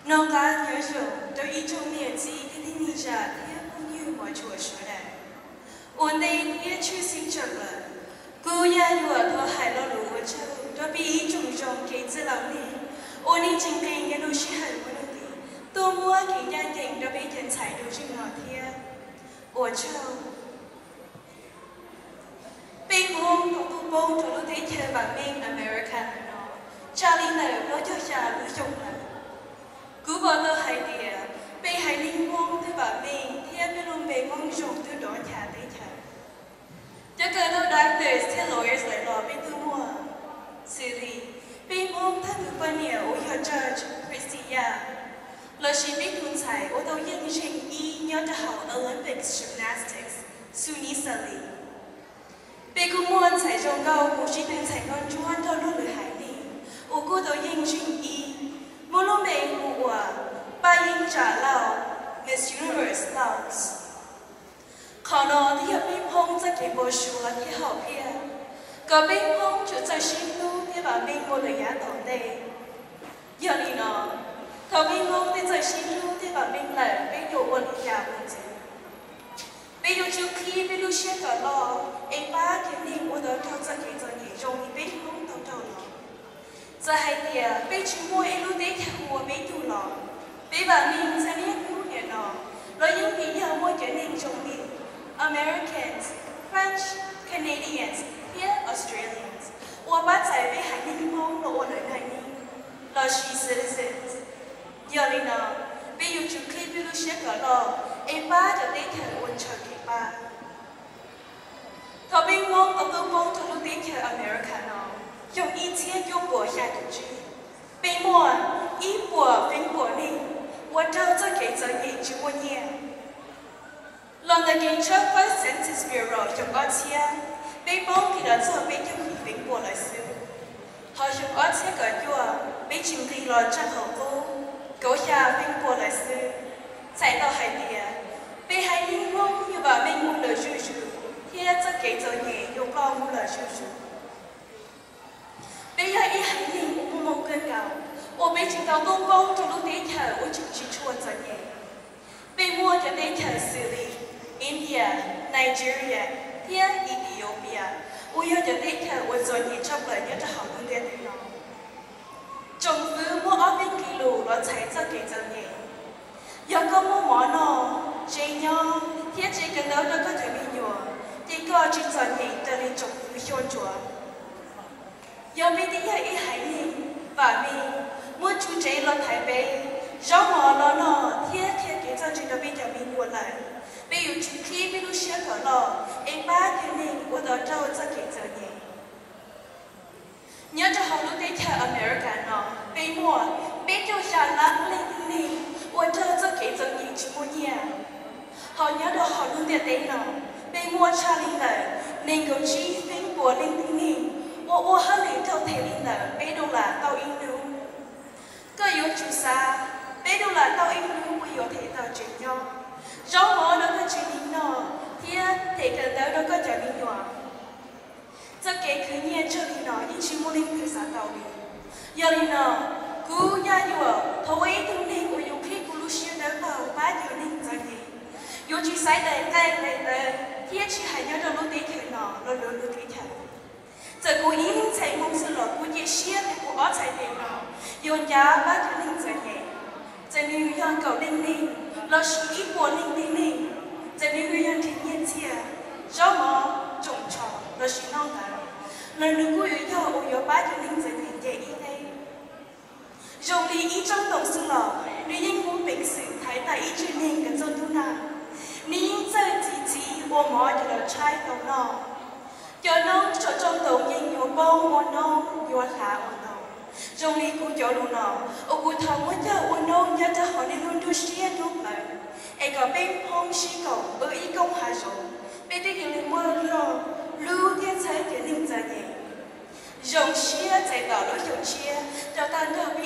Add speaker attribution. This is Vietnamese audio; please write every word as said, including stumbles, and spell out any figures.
Speaker 1: nó cá nhớ rồi tôi ý trong nhà gì cái đi đi ra thế cũng như mọi chùa sửa này ổn đây thế chưa sinh chậm là cô ya đùa thôi hài lo đủ ở châu tôi bị ý trùng trồng cái gì lắm đi ổn đi chính cái nhà đồ sĩ hài của nó đi tôi mua cái nhà cảnh tôi bị tiền xài đồ chừng nọ thế ở châu bên hông tôi tu bông tôi lúc thấy chơi bằng bên American nó Charlie này nó cho cha lưu chung là cứ bảo tôi hay đi à bên hay linh mong tôi bảo mình theo bên luôn bên mong dùng tôi đón nhà tới nhà cho cơ đâu đang đợi theo lawyers lại lo bên tôi mua xử lý bên mong thay người bên nhà ở your church Christia là chỉ biết tuân sai ở đâu yên trình y nhớ đã học Olympics gymnastics Suni Sali bên cũng muốn sai trong câu cũng chỉ từng sai con chuan thôi luôn được hải đi ở cô đâu yên trình y một lúc này của ba yên trả lao Miss Universe Laos còn nó thì ở bên hông ra cái bộ sưu là cái học kia có bên hông chủ在新路thì bảo bên một lời giá tổng đây giờ thì nó thầu bên hông thì在新路thì bảo bên là bên nhiều một lời giá một gì bây giờ trước khi bên lúc xe cả lo em ba cái này của đó cho ra cái giờ nghỉ trong thì bên hông tao tao nó giờ hay thì bên chúng mua em lúc đấy theo mua bên tu lo bên bà mình sẽ biết lúc này nó rồi những cái giờ mua cái này trong mình Americans, French, Canadians, here Australians. Or bắt giải với hải ninh mong lộ ở nơi này là she citizens. Giờ này nào, bây giờ chúng khi biết lúc sẽ có lo, em ba cho đến thời ôn chờ kỳ ba. Thọ bên mong ở tôi mong cho lúc đến thời America nào, dùng ý thiết dùng bộ hạ tổ chức. Bên mua, ý bộ vinh bộ ninh, và trao cho cái giờ nghỉ chú bộ nhẹ. Lần đầu tiên trước với Census Bureau trong ở chia, bên bóng thì đã cho bên trong khi bên bộ lại sư. Họ trong ở chia cả chùa, bên chừng khi lo trang hậu vô, cố nhà bên bộ lại sư. Xảy ra hai địa, bên hai linh mong như bà bên mua lời dư dư, thì đã cho kể cho nhẹ dùng con mua lời dư dư. Bên hai ý hai linh cũng mong cơn gạo, ở bên chừng tàu công bông trong lúc tế thở ở chừng chỉ chua cho nhẹ. Bên mua cho tế thở xử lý. India, Nigeria, here Ethiopia. Ui cho đến thời ôn rồi nhị trong lời nhớ cho họ luôn đến thế nào. Trong phứ mua ở bên kỳ lù nó chạy cho kể cho nhẹ. Giờ có mua món nó, chế nhau, thiết chế cần đâu nó có thể bị nhùa. Thì có chỉ cho nhẹ cho nên trong phứ chôn chùa. Giờ mình đi hay hải linh và mình mua chú chế lo thái bê. Rõ mò nó nó thiết thiết kể cho chị đã bị cho mình buồn lại. Bây giờ chúng khi biết lúc xe thở lò, em ba cái này của đó trâu cho kể giờ nhé. Nhớ cho họ lúc đấy theo America nó, bây mùa, bây cho xa lắm lên này, của trâu cho kể giờ nhé chứ mua nhà. Họ nhớ đó họ lúc đấy đấy nó, bây mùa xa linh lợi, nên có chi phim của linh linh này, ô ô hả lý trâu thế linh lợi, bây đâu là tao in lưu. Có yếu chú xa, bây đâu là tao in lưu, bây yếu thế tao chuyện nhau. Rõ mỏ nó có chuyện đi nó, thì thể cần đâu nó có chuyện đi nhỏ. Giờ kể cứ nhiên cho đi nó, nhưng chỉ muốn linh cứ xa tàu đi. Giờ đi nó, cứ nhà nhỏ, thấu ấy tương linh của yếu khi của lúc xưa đó tàu bá nhỏ linh ra gì. Yếu chỉ xảy đầy tay đầy đầy, thì chỉ hãy nhớ cho lúc tí thời nó, nó lớn lúc tí thời. Giờ cô ý linh chạy mong sự lọ, cô dễ xiết, cô ó chạy đầy nó. Yếu giá bá nhỏ linh ra gì. Giờ nếu yon cầu linh linh, là sự ý của linh linh linh. Giờ nếu yon thiên nhiên chia, rõ mỏ, trồng trò, là sự non cả. Lần nữa cô yếu yo ô yo bá cho linh giờ nhìn dễ ý đây. Dùng lý ý trong tổng sự lọ, nếu yên muốn bình sự thái tại ý truyền hình gần dôn tu nào. Nếu yên chơi chỉ chỉ ô mỏ cho là trai tổng nọ. Cho nông cho trong tổng yên yo bông ô nông, yo khá ô nông. Trong lý cô cho đủ nọ, ô cô thầm muốn cho ô nông nhớ cho họ nên luôn đu xia lúc lại. Ê có bên phong xí cầu ở ý công hạ rộng. Bên đây kiểu lên mơ lo, lưu thiên trái kiểu linh ra nhẹ. Rộng xia chạy tỏ lối rộng xia, cho ta nợ